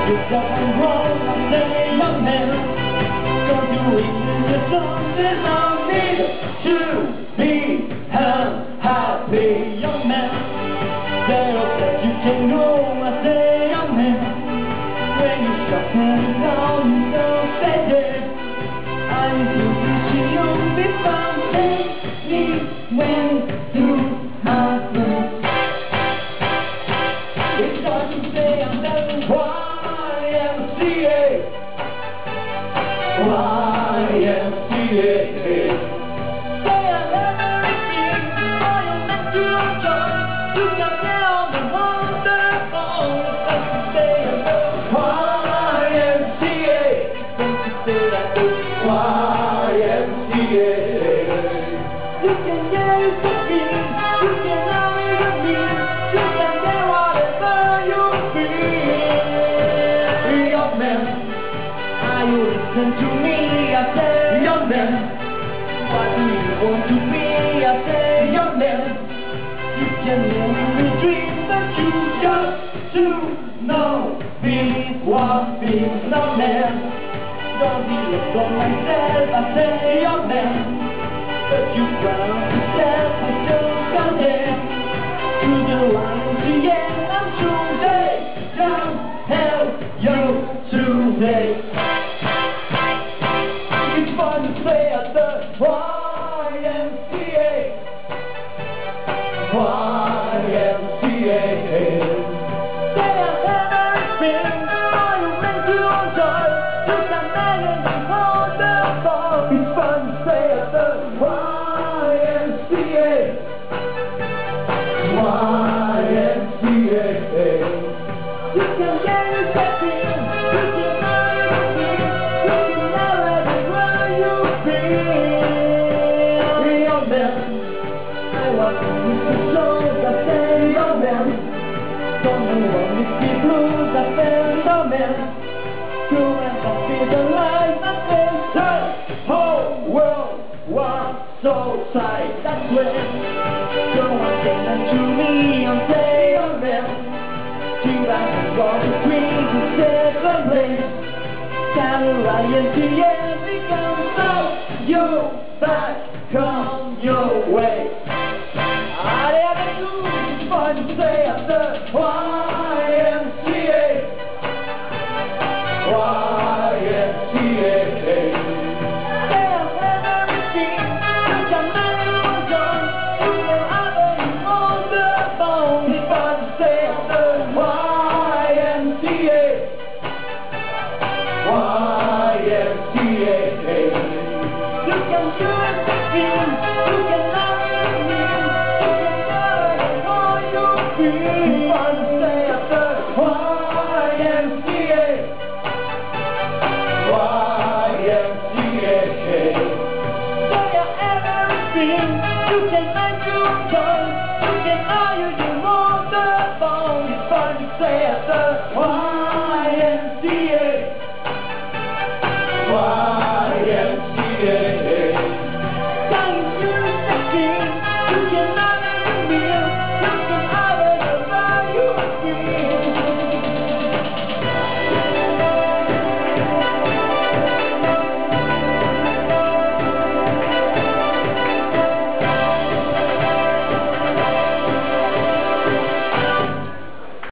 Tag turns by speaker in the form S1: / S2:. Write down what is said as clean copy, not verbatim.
S1: You've done wrong, I say, young man. Don't you reason you're something on me to be happy, young man. They'll that you can go, I say, young man. When you shut them down, you don't stay there. I do wish you'll be found. Take me when you happen. It's hard to say I'm never YMCA. YMCA. Say I'm everything all you meant to enjoy. You can tell the wonderful. It's hard to say I'm never YMCA. Don't you say that YMCA. You can get it to me. You can have it with me. You can get whatever you feel. Young man, are you listen to me? I say, young man, what do you want to be? I say, young man, you can only dream that you just to know be what being a man. Don't be left on myself. I say, young man, but you found yourself and just come there to the YMCA. I'm sure they don't help you today. It's fun to say at the YMCA. YMCA. Say I'm everything all you meant to enjoy. You can make it wonderful. It's fun to say at the YMCA. YMCA. You can get it happy. You can know it with me. You can know everywhere you feel. Young man, I want to miss the songs. I say, young man, don't you want me to be blues? I say, young man, you and I feel the light. I say, the whole world was so tight. That's when don't want to to me. I'm say, young man, too bad I'm going to dream to seven place. Down the YMCA becomes so you're back on your way. I never knew it's fun to say at the YMCA. YMCA. Say I'm everything. You can make it enjoy. You can have it on the phone. It's fun to say at the YMCA. YMCA. You can do everything. You can love me. You can do it all you feel. It's fun to say at the YMCA. YMCA. Say you're everything. You can make you enjoy. You can all you